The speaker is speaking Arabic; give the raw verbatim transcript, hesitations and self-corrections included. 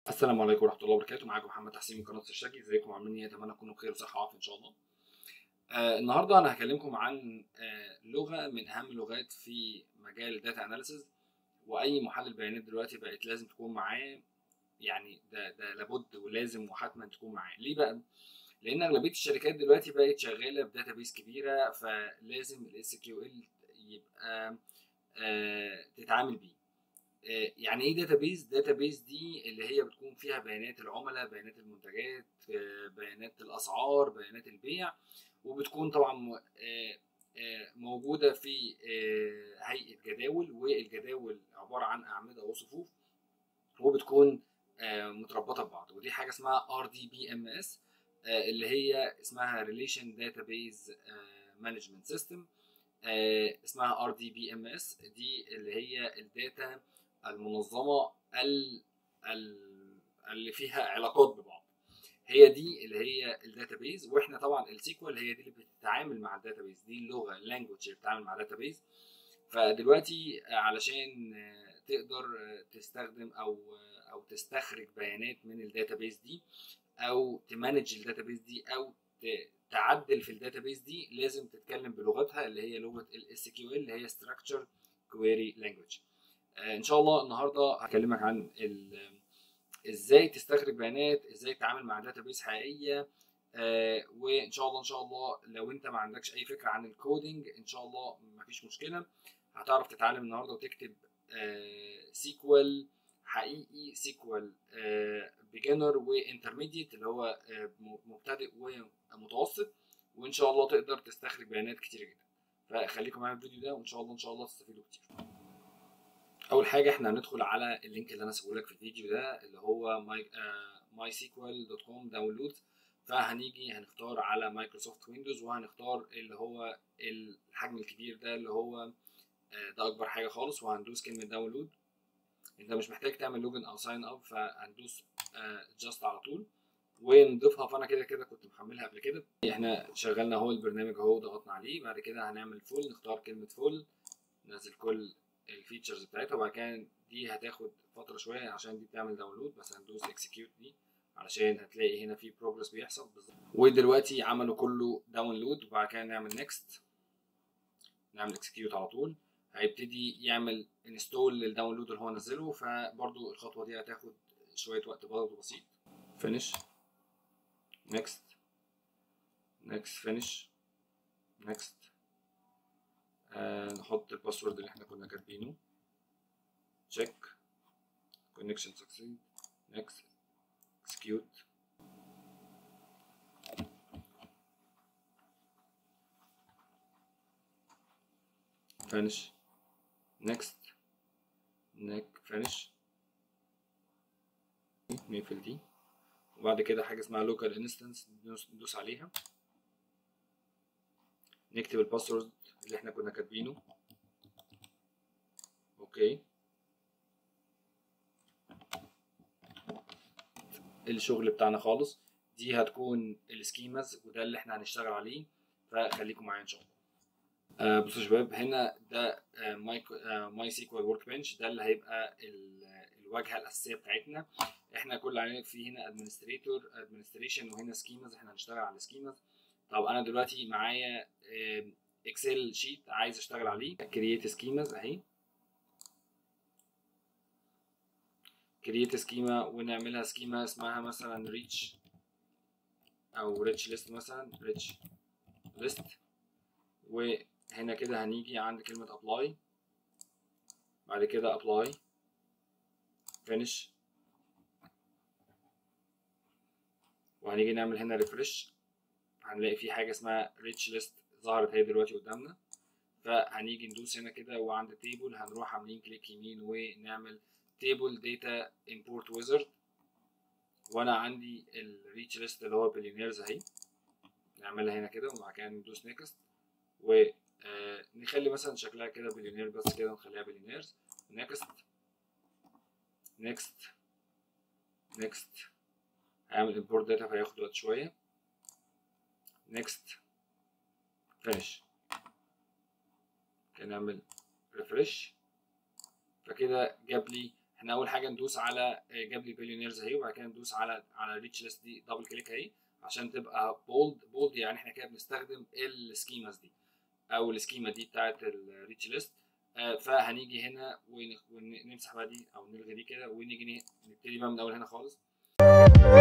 السلام عليكم ورحمة الله وبركاته. معاكم محمد تحسين من قناة الشاكي. ازيكم عاملين ايه؟ اتمنى تكونوا بخير وصحة وعافية ان شاء الله. آه النهارده انا هكلمكم عن آه لغة من اهم اللغات في مجال الداتا اناليسز، واي محلل بيانات دلوقتي بقت لازم تكون معاه. يعني ده ده لابد ولازم وحتما تكون معاه. ليه بقى؟ لان اغلبية الشركات دلوقتي بقت شغالة بداتابيس كبيرة، فلازم الاس كيو ال يبقى آه تتعامل بيه. يعني ايه داتابيز؟ داتابيز دي اللي هي بتكون فيها بيانات العملاء، بيانات المنتجات، بيانات الاسعار، بيانات البيع، وبتكون طبعا موجوده في هيئه جداول، والجداول عباره عن اعمده وصفوف، وبتكون متربطه ببعض. ودي حاجه اسمها ار دي بي ام اس، اللي هي اسمها ريليشن داتابيز مانجمنت سيستم. اسمها ار دي بي ام اس، دي اللي هي الداتا المنظمه اللي فيها علاقات ببعض. هي دي اللي هي الداتابيز. واحنا طبعا السيكوال هي دي اللي بتتعامل مع الداتابيز، دي اللغه اللانجوج اللي بتتعامل مع الداتابيز. فدلوقتي علشان تقدر تستخدم او او تستخرج بيانات من الداتابيز دي، او تمانج الداتابيز دي، او تعدل في الداتابيز دي، لازم تتكلم بلغتها اللي هي لغه الاس كيو ال، اللي هي Structured Query Language. آه ان شاء الله النهارده هكلمك عن ازاي تستخرج بيانات، ازاي تتعامل مع داتابيز حقيقيه. آه وان شاء الله ان شاء الله لو انت ما عندكش اي فكره عن الكودينج، ان شاء الله مفيش مشكله، هتعرف تتعلم النهارده وتكتب آه سيكوال حقيقي، سيكوال آه بيجنر وانترميديت اللي هو آه مبتدئ ومتوسط، وان شاء الله تقدر تستخرج بيانات كتير جدا. فخليكم معايا في الفيديو ده، وان شاء الله ان شاء الله تستفيدوا كتير. اول حاجه احنا هندخل على اللينك اللي انا سيبه لك في الفيديو ده، اللي هو ماي ماي سيكوال دوت كوم داونلود. فهنيجي هنختار على مايكروسوفت ويندوز، وهنختار اللي هو الحجم الكبير ده، اللي هو ده اكبر حاجه خالص، وهندوس كلمه داونلود. انت مش محتاج تعمل لوجن او ساين اب، فهندوس جاست على طول ونضيفها. فانا كده كده كنت محملها قبل كده. احنا شغلنا اهو البرنامج اهو، ضغطنا عليه. بعد كده هنعمل فول، نختار كلمه فول، ننزل كل الفيتشرز بتاعتها. وبعد كده دي هتاخد فتره شويه عشان دي بتعمل داونلود، بس هندوس اكسكيوت دي علشان هتلاقي هنا في بروجرس بيحصل بالظبط. ودلوقتي عملوا كله داونلود. وبعد كده نعمل نيكست، نعمل اكسكيوت على طول، هيبتدي يعمل انستول للداونلود اللي هو نزله. فبرضو الخطوه دي هتاخد شويه وقت برضه بسيط. فينيش، نيكست، نيكست، فينيش، نيكست. نحط الباسورد اللي احنا كنا كاتبينه، تشيك، connection succeed, next, execute. finish, next, next, finish. نقفل دي. وبعد كده حاجة اسمها local instance ندوس عليها، نكتب الباسورد اللي احنا كنا كاتبينه. اوكي، الشغل بتاعنا خالص. دي هتكون السكيماز، وده اللي احنا هنشتغل عليه. فخليكم معايا ان شاء الله. آه بصوا يا شباب، هنا ده آه ماي آه ماي سيكوال ورك بنش، ده اللي هيبقى الواجهه الاساسيه بتاعتنا. احنا كل اللي علينا فيه هنا ادمنستريتور، ادمنستريشن، وهنا سكيماز، احنا هنشتغل على السكيماز. طب انا دلوقتي معايا آه اكسل شيت عايز اشتغل عليه. كرييت سكيماز اهي، كرييت سكيما، ونعملها سكيما اسمها مثلا ريتش او ريتش ليست، مثلا ريتش ليست. وهنا كده هنيجي عند كلمة ابلاي، بعد كده ابلاي، فينيش، وهنيجي نعمل هنا ريفرش. هنلاقي في حاجة اسمها ريتش ليست ظهرت اهي دلوقتي قدامنا. فهنيجي ندوس هنا كده، وعند تيبل هنروح عاملين كليك يمين ونعمل تيبل داتا امبورت ويزرد. وانا عندي الريتش ليست اللي هو بليونيرز اهي، نعملها هنا كده، وبعد كده ندوس نيكست، ونخلي مثلا شكلها كده بليونير بس كده، ونخليها بليونيرز. نيكست، نيكست، نيكست. هعمل امبورت داتا فهياخد وقت شويه. نيكست، فينيش. كده نعمل ريفرش، فكده جاب لي احنا اول حاجه ندوس على جاب لي بليونيرز اهي، وبعد كده ندوس على على ريتش ليست دي دبل كليك اهي عشان تبقى بولد. بولد يعني احنا كده بنستخدم السكيماز دي او السكيما دي بتاعت الريتش ليست. فهنيجي هنا ونمسح بقى دي او نلغي دي كده، ونيجي نبتدي بقى من اول هنا خالص.